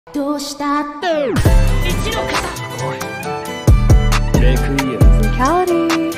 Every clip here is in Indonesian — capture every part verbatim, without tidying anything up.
どうしたって。Physicality.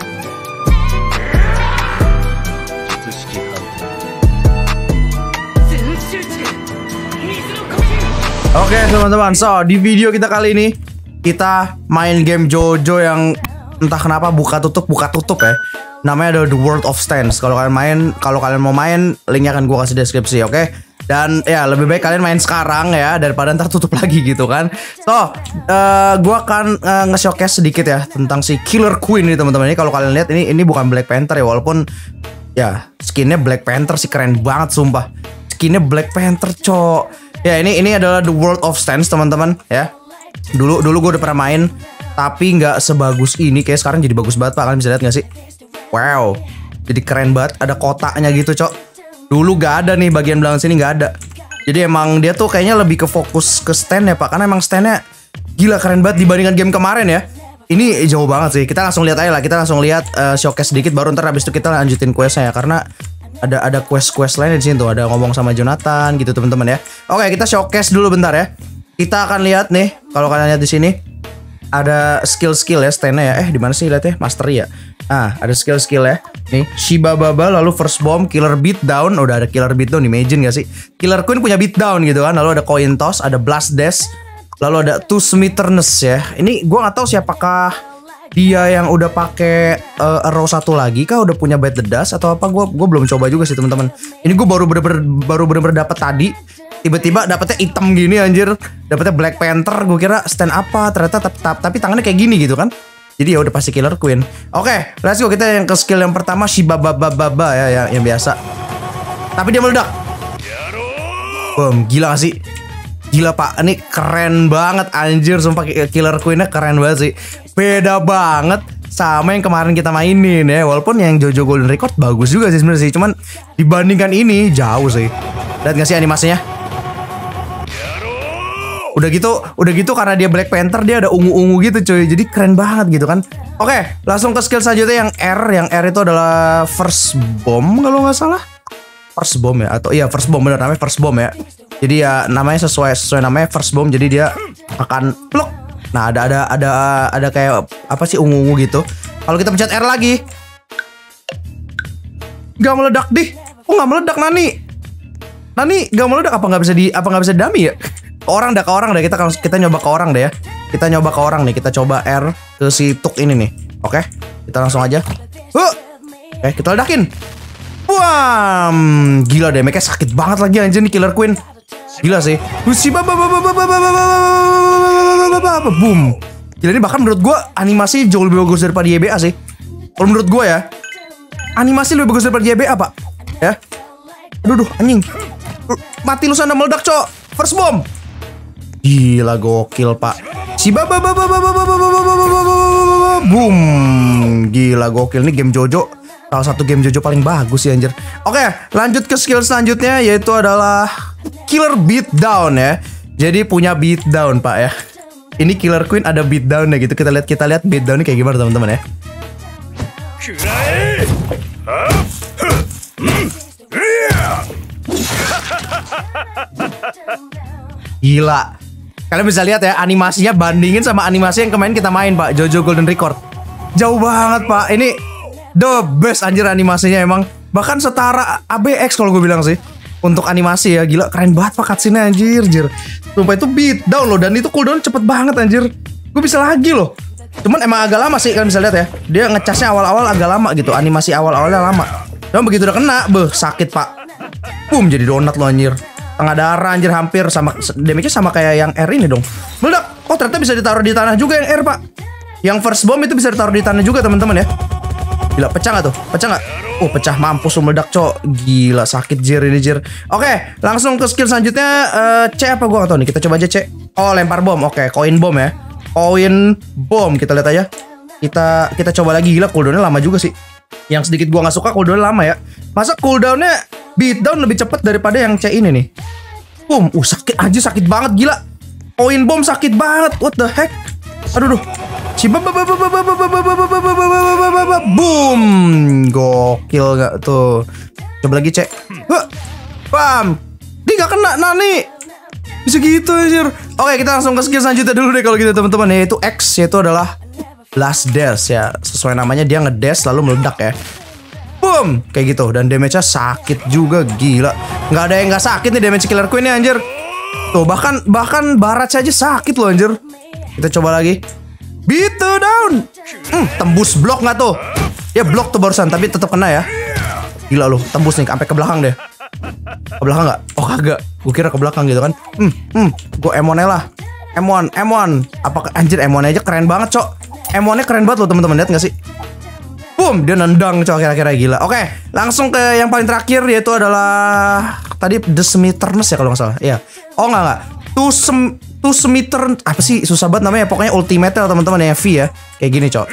Oke teman-teman, so di video kita kali ini kita main game JoJo yang entah kenapa buka tutup buka tutup ya. Namanya ada The World of Stance. Kalau kalian main, kalau kalian mau main, linknya akan gue kasih deskripsi, oke? Okay? Dan ya lebih baik kalian main sekarang ya daripada ntar tutup lagi gitu kan. So, uh, gue akan uh, nge-showcase sedikit ya tentang si Killer Queen ini teman-teman. Ini kalau kalian lihat ini ini bukan Black Panther ya, walaupun ya skinnya Black Panther sih keren banget sumpah. Skinnya Black Panther cok. Ya ini ini adalah The World of Stance teman-teman ya. Dulu dulu gue udah pernah main tapi nggak sebagus ini. Kayak sekarang jadi bagus banget pak. Kalian bisa lihat nggak sih? Wow, jadi keren banget. Ada kotaknya gitu cok. Dulu gak ada nih bagian belakang sini nggak ada. Jadi emang dia tuh kayaknya lebih ke fokus ke stand ya pak. Karena emang standnya gila keren banget dibandingkan game kemarin ya. Ini jauh banget sih. Kita langsung lihat aja lah. Kita langsung lihat uh, showcase sedikit. Baru ntar habis itu kita lanjutin questnya ya. Karena ada ada quest-quest lainnya di sini tuh. Ada ngomong sama Jonathan gitu teman-teman ya. Oke kita showcase dulu bentar ya. Kita akan lihat nih. Kalau kalian lihat di sini ada skill-skill ya standnya ya. Eh di mana sih lihatnya? Mastery ya. Ah ada skill-skill ya. Nih Shiba Baba, lalu First Bomb, Killer Beatdown. Udah ada Killer Beatdown, imagine gak sih? Killer Queen punya Beatdown gitu kan. Lalu ada Coin Toss, ada Blast Dash, lalu ada Two Smitherness ya. Ini gue nggak tahu siapakah dia yang udah pakai uh, arrow satu lagi kah, udah punya Bite the Dust atau apa? Gue gue belum coba juga sih teman-teman. Ini gue baru bener-bener baru bener-bener dapet tadi. Tiba-tiba dapetnya hitam gini anjir. Dapetnya Black Panther. Gue kira stand apa, ternyata tapi tangannya kayak gini gitu kan. Jadi ya udah pasti Killer Queen. Oke, let's go. Kita yang ke skill yang pertama Shiba Baba Baba ya, yang, yang biasa. Tapi dia meledak. Boom, gila gak sih? Gila pak, ini keren banget anjir. Sumpah Killer Queen-nya keren banget sih. Beda banget sama yang kemarin kita mainin ya. Walaupun yang JoJo Golden Record bagus juga sih sebenarnya sih. Cuman dibandingkan ini jauh sih. Lihat gak sih animasinya? Udah gitu, udah gitu karena dia Black Panther dia ada ungu-ungu gitu cuy. Jadi keren banget gitu kan. Oke, langsung ke skill selanjutnya yang R. Yang R itu adalah First Bomb kalau nggak salah. First Bomb ya, atau iya First Bomb benar namanya First Bomb ya. Jadi ya namanya sesuai sesuai namanya First Bomb. Jadi dia akan pluk. Nah ada ada ada ada kayak apa sih ungu-ungu gitu. Kalau kita pencet R lagi, nggak meledak deh. Oh nggak meledak Nani. Nani nggak meledak apa nggak bisa di apa nggak bisa dummy ya? Orang dah ke orang deh kita kita nyoba ke orang deh ya. Kita nyoba ke orang nih. Kita coba R ke si Tuk ini nih. Oke, kita langsung aja. Huh. Oke, kita ledakin. Wam, gila deh, mereka sakit banget lagi anjir nih Killer Queen. Gila sih. Boom. Gila ini bahkan menurut gue animasi jauh lebih bagus daripada Y B A sih. Kalau menurut gue ya, animasi lebih bagus daripada Y B A pak. Ya. Aduh, duh, anjing. Mati lu sana meledak cok. First Bomb. Gila gokil pak. Si baba baba baba baba baba boom. Gila gokil, ini game JoJo salah satu game JoJo paling bagus sih anjir. Oke, lanjut ke skill selanjutnya yaitu adalah Killer Beatdown ya. Jadi punya Beatdown pak ya. Ini Killer Queen ada Beatdown ya gitu. Kita lihat kita lihat Beatdown kayak gimana teman-teman ya. Gila. Kalian bisa lihat ya animasinya bandingin sama animasi yang kemarin kita main pak, JoJo Golden Record. Jauh banget pak. Ini the best anjir animasinya emang. Bahkan setara A B X kalau gue bilang sih. Untuk animasi ya gila keren banget pak cutscene anjir anjir. Sumpah itu beatdown loh. Dan itu cooldown cepet banget anjir. Gue bisa lagi loh. Cuman emang agak lama sih kalian bisa lihat ya. Dia ngecasnya awal-awal agak lama gitu. Animasi awal-awalnya lama. Cuman begitu udah kena, beh sakit pak. Boom jadi donat loh anjir. Tengah darah anjir hampir sama damage-nya sama kayak yang R ini dong. Meledak. Oh ternyata bisa ditaruh di tanah juga yang R pak. Yang First Bomb itu bisa ditaruh di tanah juga teman-teman ya. Gila pecah gak tuh? Pecah gak? Oh pecah mampus meledak cok. Gila sakit jir ini jir. Oke langsung ke skill selanjutnya uh, C apa gua gak tau nih. Kita coba aja C. Oh lempar bom. Oke Coin Bomb ya. Coin Bomb kita lihat aja. Kita kita coba lagi. Gila cooldownnya lama juga sih. Yang sedikit gua gak suka cooldownnya lama ya. Masa cooldownnya Beatdown lebih cepat daripada yang C ini nih. Boom, uh sakit aja sakit banget gila. Coin Bomb sakit banget. What the heck? Aduh duh. Boom, gokil gak tuh. Coba lagi cek. Bam, dia gak kena Nani. Bisa gitu anjir. Oke, kita langsung ke skill selanjutnya dulu deh kalau gitu teman-teman. Yaitu X, yaitu adalah Blast Dash ya. Sesuai namanya dia ngedash lalu meledak ya. Boom, kayak gitu. Dan damage-nya sakit juga, gila. Nggak ada yang nggak sakit nih damage Killer Queen nya anjir. Tuh, bahkan bahkan barat saja sakit loh anjir. Kita coba lagi. Beat down. Hmm, tembus blok nggak tuh? Ya blok tuh barusan, tapi tetap kena ya. Gila loh, tembus nih sampai ke belakang deh. Ke belakang nggak? Oh kagak. Gue kira ke belakang gitu kan. Hmm, hmm. Gue M satu lah. M satu, M satu. Apakah anjir M satu aja keren banget, Cok. M satu-nya keren banget loh teman-teman, lihat nggak sih? Boom, dia nendang Cok, kira-kira gila. Oke, langsung ke yang paling terakhir, yaitu adalah tadi The Smitherness ya kalau nggak salah. Iya. Oh nggak nggak. Two sem Two Smithern apa sih? Susah banget namanya. Pokoknya ultimate lah teman-teman ya, V ya. Kayak gini, Cok.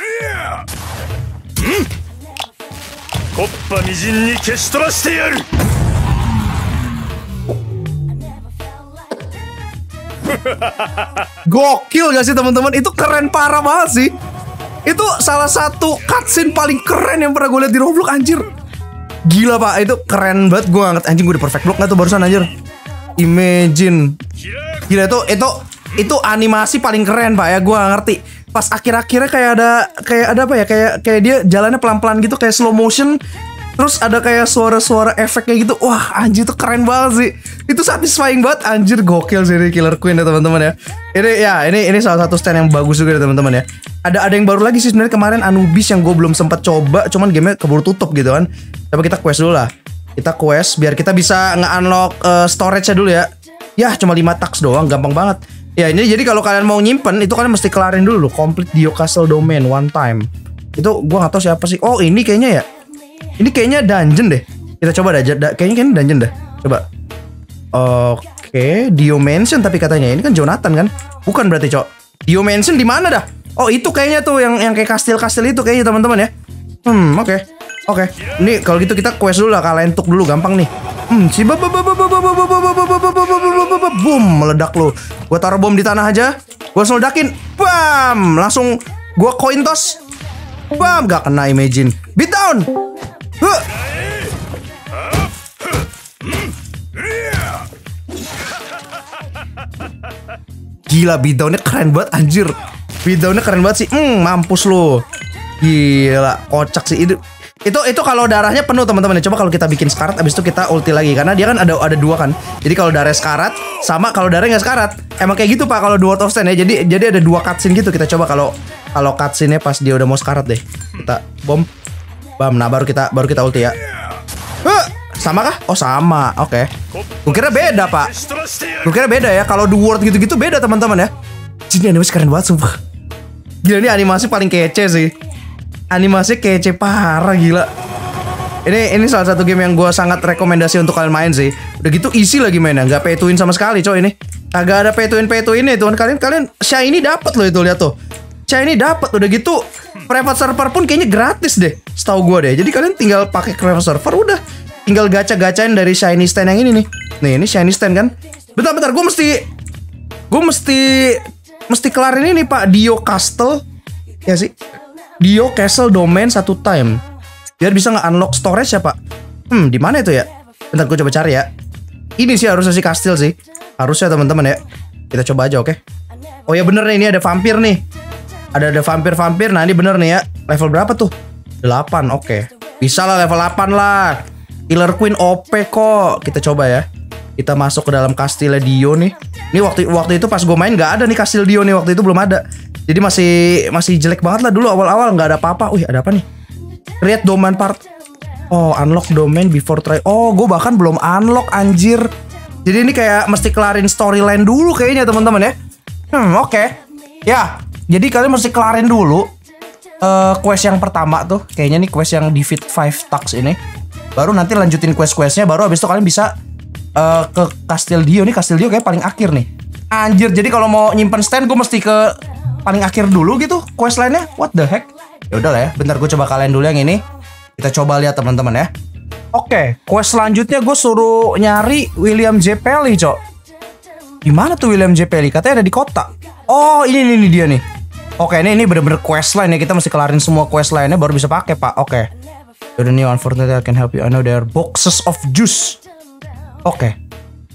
Gokil gak sih teman-teman? Itu keren parah banget sih. Itu salah satu cutscene paling keren yang pernah gue lihat di Roblox anjir. Gila pak, itu keren banget. Gue nggak anjing, gue di perfect block nggak tuh barusan anjir. Imagine. Gila itu itu itu animasi paling keren pak ya. Gue gak ngerti. Pas akhir-akhirnya kayak ada kayak ada apa ya? Kayak kayak dia jalannya pelan-pelan gitu, kayak slow motion. Terus ada kayak suara-suara efek kayak gitu. Wah anjir itu keren banget sih. Itu satisfying banget anjir, gokil sih ini Killer Queen ya teman-teman ya. Ini ya ini ini salah satu stand yang bagus juga ya teman-teman ya. Ada ada yang baru lagi sih sebenarnya kemarin, Anubis, yang gue belum sempat coba, cuman gamenya keburu tutup gitu kan. Tapi kita quest dulu lah. Kita quest biar kita bisa nge-unlock uh, storage-nya dulu ya. Ya cuma lima tax doang, gampang banget. Ya ini jadi kalau kalian mau nyimpen itu kalian mesti kelarin dulu loh. Complete Dio Castle Domain one time. Itu gue gak tahu siapa sih. Oh ini kayaknya ya. Ini kayaknya dungeon deh. Kita coba dah. da, kayaknya kayaknya dungeon dah. Coba. Oke, okay. Dio Mansion tapi katanya ini kan Jonathan kan? Bukan berarti, Cok. Dio Mansion di mana dah? Oh, itu kayaknya tuh yang yang kayak kastil-kastil itu kayaknya teman-teman ya. Hmm, oke. Okay. Oke. Okay. Ini kalau gitu kita quest dulu lah, kalian tuk dulu gampang nih. Hmm, si boom, meledak lu. Gua taruh bom di tanah aja. Gua langsung ledakin. Bam, langsung gua coin toss. Bam, gak kena Imagine. Beat down. Huh. Gila, beatdownnya keren banget anjir. Beatdownnya keren banget sih. Hmm, mampus lo. Gila, kocak sih itu. Itu itu kalau darahnya penuh teman-teman. Coba kalau kita bikin sekarat, abis itu kita ulti lagi karena dia kan ada ada dua kan. Jadi kalau darah sekarat sama kalau darah nggak sekarat. Emang kayak gitu pak kalau di World of Stand ya. Jadi jadi ada dua cutscene gitu. Kita coba kalau kalau cutscene-nya pas dia udah mau sekarat deh. Kita bom, bam. Nah baru kita baru kita ulti ya. Huh, sama kah? Oh sama. Oke. Okay. Gue kira beda pak. Gue kira beda ya. Kalau di World gitu-gitu beda teman-teman ya. Jadi animasi keren banget sumpah. Gila ini animasi paling kece sih. Animasi kece parah gila. Ini ini salah satu game yang gue sangat rekomendasi untuk kalian main sih. Udah gitu easy lagi mainnya, nggak pay to win sama sekali coy ini. Agak ada pay to win pay to win nih tuh kalian kalian shiny dapat loh itu lihat tuh. Shiny dapat udah gitu private server pun kayaknya gratis deh, setahu gue deh. Jadi kalian tinggal pakai private server udah tinggal gacha-gacain dari shiny stand yang ini nih. Nih ini shiny stand kan. Bentar-bentar gue mesti gue mesti mesti kelarin ini pak Dio Castle ya sih. Dio Castle Domain satu time biar bisa nge-unlock storage ya pak. Hmm di mana itu ya? Bentar gue coba cari ya. Ini sih harusnya si kastil sih. Harusnya teman-teman ya. Kita coba aja oke. Okay? Oh ya bener nih ini ada vampir nih. Ada ada vampir-vampir. Nah ini bener nih ya. Level berapa tuh? delapan oke. Okay. Bisa lah level delapan lah. Killer Queen O P kok. Kita coba ya. Kita masuk ke dalam kastilnya Dio nih. Ini waktu waktu itu pas gue main nggak ada nih kastil Dio nih, waktu itu belum ada. Jadi masih masih jelek banget lah dulu awal-awal, nggak ada apa-apa. Wih ada apa nih? Create domain part. Oh unlock domain before try. Oh gue bahkan belum unlock anjir. Jadi ini kayak mesti kelarin storyline dulu kayaknya teman-teman ya. Hmm oke okay. Ya jadi kalian mesti kelarin dulu uh, quest yang pertama tuh. Kayaknya nih quest yang defeat five tax ini. Baru nanti lanjutin quest-questnya. Baru habis itu kalian bisa uh, ke Kastil Dio nih. Kastil Dio kayak paling akhir nih. Anjir jadi kalau mau nyimpen stand gue mesti ke paling akhir dulu gitu quest lainnya. What the heck? Ya udah lah ya. Bentar gue coba kalian dulu yang ini. Kita coba lihat teman-teman ya. Oke, okay, quest selanjutnya gue suruh nyari William J. Pelly, cok. Di mana tuh William J. Pelly? Katanya ada di kota. Oh, ini ini, ini dia nih. Oke, okay, ini ini bener-bener quest line ya. Kita mesti kelarin semua quest lainnya baru bisa pakai, Pak. Oke. Okay. The new unfortunately I can help you. I know there are boxes of juice. Oke. Okay.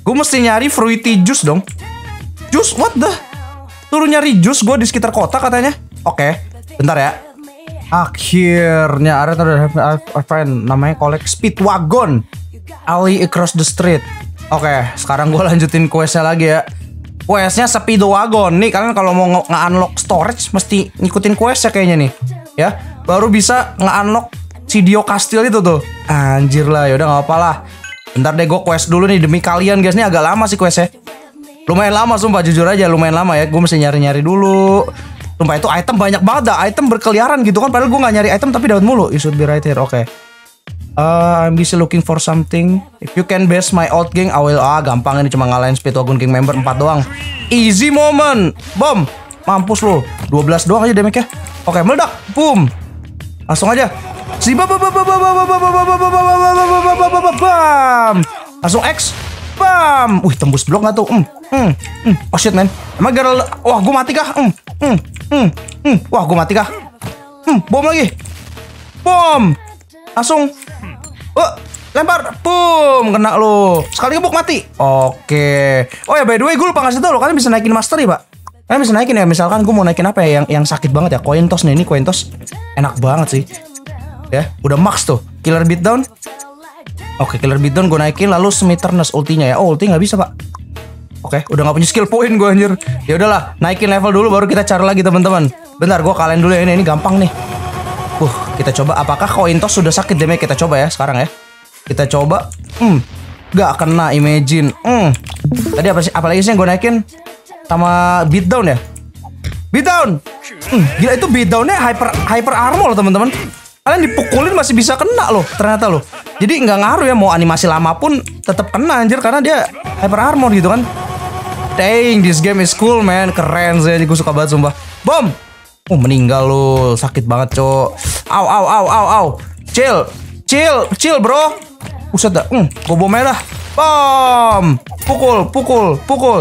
Gue mesti nyari fruity juice dong. Juice, what the? Turun nyari juice gue di sekitar kota katanya. Oke, bentar ya. Akhirnya ada ada friend namanya collect Speedwagon Alley across the street. Oke, sekarang gue lanjutin questnya lagi ya. Questnya Speedwagon nih, kalian kalau mau nge-unlock storage mesti ngikutin questnya kayaknya nih. Ya, baru bisa nge-unlock si Dio Castle itu tuh. Anjir lah, yaudah nggak apa lah. Bentar deh, gue quest dulu nih demi kalian guys. Ini agak lama sih questnya. Lumayan lama sumpah, jujur aja lumayan lama ya. Gue mesti nyari-nyari dulu. Sumpah itu item banyak banget dah. Item berkeliaran gitu kan. Padahal gue gak nyari item tapi dapat mulu. You should be right here. Oke. Okay. Uh, I'm busy looking for something. If you can best my old gang, I will. Ah gampang ini cuma ngalahin Speedwagon Gang member empat doang. Easy moment. Bom. Mampus lo. dua belas doang aja damage-nya. Oke, meledak. Boom. Langsung aja. Si bam. Langsung X. Bam. Wih, tembus blok gak tuh? Hmm. Hmm. Hmm. Oh shit man. Emang gara wah gue mati kah? Hmm. Hmm. Hmm. Hmm. Wah gue mati kah? Hmm. Bom lagi. Bom. Langsung. Oh, lempar. Boom. Kena lo. Sekali ngebuk mati. Oke. Oh ya by the way gue lupa ngasih tau lo. Kalian bisa naikin master ya pak? Kalian bisa naikin ya. Misalkan gue mau naikin apa ya. Yang yang sakit banget ya. Coin toss nih. Ini coin toss. Enak banget sih. Ya. Udah max tuh. Killer beatdown. Oke, killer beatdown gue naikin. Lalu Smitherness ultinya ya. Oh ulti gak bisa pak. Oke, udah gak punya skill point gue anjir. Ya udahlah, naikin level dulu baru kita cari lagi teman-teman. Bentar, gue kalian dulu ya ini, ini gampang nih. Uh, kita coba apakah coin toss sudah sakit damage, kita coba ya sekarang ya. Kita coba. Hmm, gak kena imagine. Hmm. Tadi apa sih? Apalagi sih yang gue naikin sama beatdown ya? Beatdown. Hmm, gila itu beatdownnya hyper hyper armor loh teman-teman. Kalian dipukulin masih bisa kena loh ternyata loh. Jadi nggak ngaruh ya mau animasi lama pun tetap kena anjir karena dia hyper armor gitu kan. Dang, this game is cool man. Keren sih, gue suka banget sumpah. Bom. Oh meninggal lo, sakit banget cok. Au au au au au. Chill, chill, chill bro. Buset dah. Hmm, gue bomnya dah. Bom. Pukul, pukul, pukul.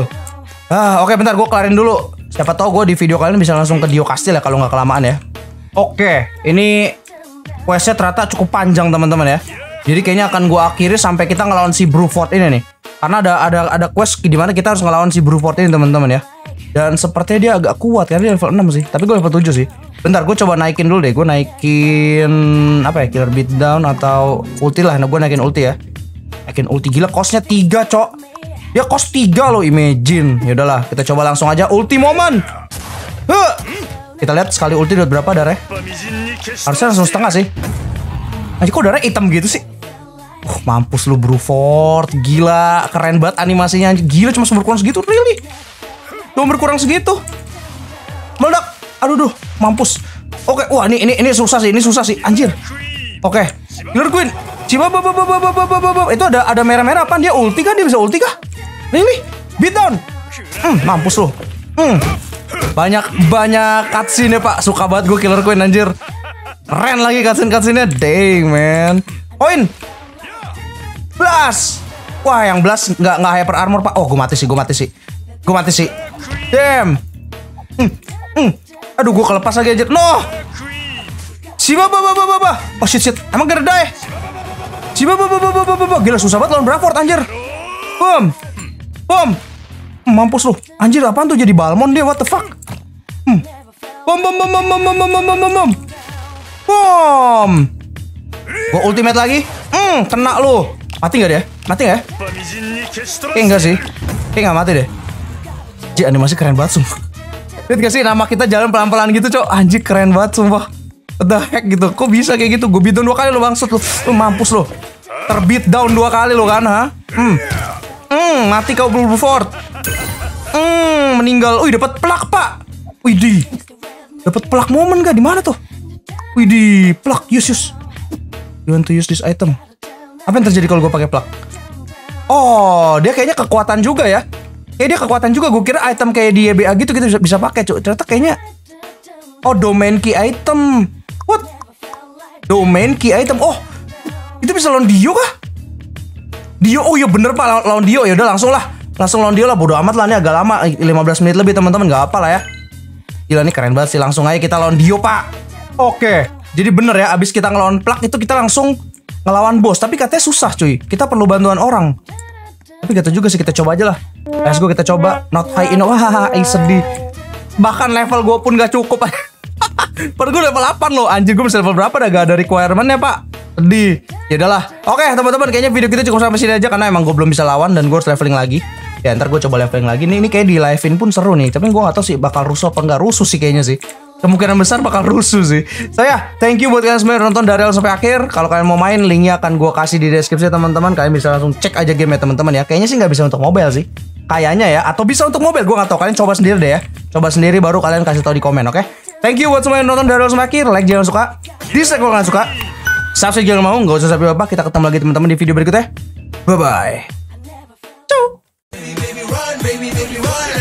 Ah oke okay, bentar gue kelarin dulu. Siapa tahu gue di video kalian bisa langsung ke Dio Castle ya kalau nggak kelamaan ya. Oke, okay, ini questnya ternyata cukup panjang teman-teman ya. Jadi kayaknya akan gue akhiri sampai kita ngelawan si Bruford ini nih. Karena ada ada ada quest di mana kita harus ngelawan si Bruford ini teman-teman ya. Dan sepertinya dia agak kuat karena dia level enam sih. Tapi gue level tujuh sih. Bentar gue coba naikin dulu deh. Gue naikin apa ya? Killer beatdown atau ulti lah. Nah gue naikin ulti ya. Naikin ulti gila costnya tiga cok. Dia cost tiga loh imagine. Ya udahlah kita coba langsung aja ulti moment. Huh. Kita lihat sekali ulti udah berapa darahnya. Harusnya langsung setengah sih. Aja kok darah hitam gitu sih. Uh, mampus lu Bruford. Gila, keren banget animasinya. Gila cuma sumber kurang segitu, really. Sumber kurang segitu. Meledak. Aduh duh, mampus. Oke, wah ini ini ini susah sih, ini susah sih. Anjir. Oke. Killer Queen. Ciba bab bab bab bab bab. Itu ada ada merah-merah apa? Dia ulti kah? Dia bisa ulti kah? Really? Beatdown. Hmm, mampus lu. Hmm. Banyak banyak cutscene ya pak. Suka banget gue Killer Queen anjir. Keren lagi cutscene-cutscene-nya. Dang man. Poin Blast. Wah yang blast nggak nggak hyper armor pak. Oh gue mati sih, gue mati sih. Gue mati sih. Damn. Hmm. Hmm. Aduh gue kelepas lagi aja. No. Si baba baba baba. Oh shit shit. Emang gak ada ya? Si baba baba baba baba. Gila susah banget lawan Bruford anjir. Boom. Boom. Mampus lu. Anjir apaan tuh jadi Balmond dia, what the fuck. Hmm. Bom bom bom bom bom bom bom bom bom bom. Bom. Gua ultimate lagi. Hmm, kena lu. Mati gak dia? Mati gak ya? Kayaknya enggak sih. Kayaknya gak mati deh. Ji animasi keren banget sumpah. Lihat gak sih nama kita jalan pelan-pelan gitu cok. Anjir keren banget sumpah. What the heck gitu. Kok bisa kayak gitu? Gue beatdown dua kali lo bangsut lu. Lu mampus lu. Terbeat down dua kali lo kan ha? Hmm. Hmm, mati kau Bruford. Hmm, meninggal. Wih, dapat plak, Pak. Widih. Dapat plak momen gak? Di mana tuh? Widih, plak. Use, use. You want to use this item. Apa yang terjadi kalau gue pakai plak? Oh, dia kayaknya kekuatan juga ya. Kayak dia kekuatan juga. Gue kira item kayak di E B A gitu kita bisa, bisa pakai, cuy. Ternyata kayaknya oh, domain key item. What? Domain key item. Oh, itu bisa lawan Dio kah? Dio. Oh iya bener Pak, lawan, lawan Dio. Ya udah langsung lah. Langsung lawan Dio lah, bodo amat lah, ini agak lama, lima belas menit lebih teman-teman, nggak apa lah ya. Gila nih keren banget sih, langsung aja kita lawan Dio Pak. Oke, jadi bener ya, abis kita ngelawan plak itu kita langsung ngelawan bos, tapi katanya susah cuy, kita perlu bantuan orang. Tapi gak tau juga sih, kita coba aja lah. Let's go, kita coba. Not high enough. Wah, sedih. Bahkan level gue pun gak cukup. Padahal gue level delapan loh. Anjir, gue masih level berapa dah, gak ada requirement-nya pak. Sedih. Ya udahlah. Oke teman-teman, kayaknya video kita cukup sampai sini aja. Karena emang gue belum bisa lawan dan gue harus leveling lagi. Ya ntar gue coba leveling lagi. Nih, ini kayak di live-in pun seru nih. Tapi gue gak tau sih bakal rusuh apa gak rusuh sih kayaknya sih. Kemungkinan besar bakal rusuh sih. So ya, thank you buat kalian semua yang nonton dari awal sampai akhir. Kalau kalian mau main, linknya akan gue kasih di deskripsi teman-teman. Kalian bisa langsung cek aja game ya teman-teman ya. Kayaknya sih nggak bisa untuk mobile sih. Kayaknya ya. Atau bisa untuk mobile, gue nggak tahu. Kalian coba sendiri deh ya. Coba sendiri baru kalian kasih tahu di komen, oke? Okay? Thank you buat semua yang nonton dari awal sampai akhir. Like jangan suka, dislike kalau kalian suka, subscribe jangan mau. Nggak usah sampai apa. Kita ketemu lagi teman-teman di video berikutnya. Bye bye. Ciao.